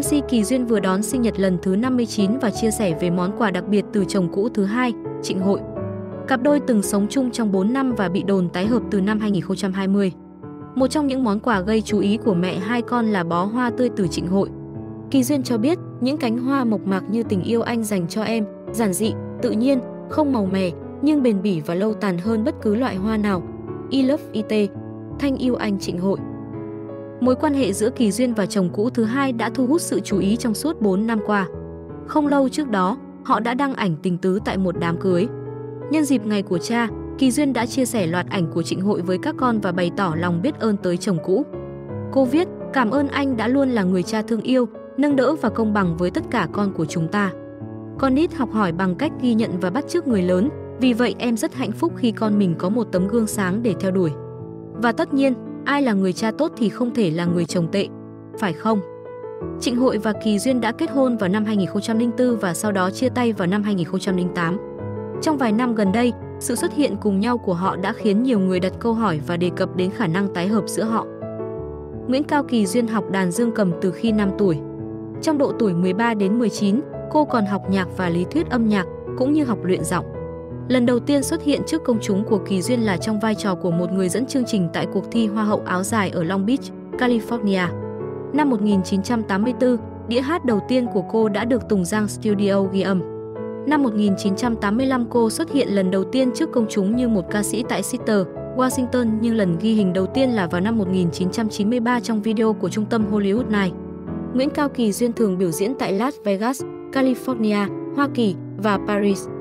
MC Kỳ Duyên vừa đón sinh nhật lần thứ 59 và chia sẻ về món quà đặc biệt từ chồng cũ thứ hai, Trịnh Hội. Cặp đôi từng sống chung trong 4 năm và bị đồn tái hợp từ năm 2020. Một trong những món quà gây chú ý của mẹ hai con là bó hoa tươi từ Trịnh Hội. Kỳ Duyên cho biết, những cánh hoa mộc mạc như tình yêu anh dành cho em, giản dị, tự nhiên, không màu mè, nhưng bền bỉ và lâu tàn hơn bất cứ loại hoa nào. I love it. Thanh yêu anh Trịnh Hội. Mối quan hệ giữa Kỳ Duyên và chồng cũ thứ hai đã thu hút sự chú ý trong suốt 4 năm qua. Không lâu trước đó, họ đã đăng ảnh tình tứ tại một đám cưới. Nhân dịp ngày của cha, Kỳ Duyên đã chia sẻ loạt ảnh của Trịnh Hội với các con và bày tỏ lòng biết ơn tới chồng cũ. Cô viết, cảm ơn anh đã luôn là người cha thương yêu, nâng đỡ và công bằng với tất cả con của chúng ta. Con nít học hỏi bằng cách ghi nhận và bắt chước người lớn, vì vậy em rất hạnh phúc khi con mình có một tấm gương sáng để theo đuổi. Và tất nhiên, ai là người cha tốt thì không thể là người chồng tệ, phải không? Trịnh Hội và Kỳ Duyên đã kết hôn vào năm 2004 và sau đó chia tay vào năm 2008. Trong vài năm gần đây, sự xuất hiện cùng nhau của họ đã khiến nhiều người đặt câu hỏi và đề cập đến khả năng tái hợp giữa họ. Nguyễn Cao Kỳ Duyên học đàn dương cầm từ khi 5 tuổi. Trong độ tuổi 13 đến 19, cô còn học nhạc và lý thuyết âm nhạc, cũng như học luyện giọng. Lần đầu tiên xuất hiện trước công chúng của Kỳ Duyên là trong vai trò của một người dẫn chương trình tại cuộc thi Hoa hậu áo dài ở Long Beach, California. Năm 1984, đĩa hát đầu tiên của cô đã được Tùng Giang Studio ghi âm. Năm 1985 cô xuất hiện lần đầu tiên trước công chúng như một ca sĩ tại Seattle, Washington, nhưng lần ghi hình đầu tiên là vào năm 1993 trong video của trung tâm Hollywood Night. Nguyễn Cao Kỳ Duyên thường biểu diễn tại Las Vegas, California, Hoa Kỳ và Paris.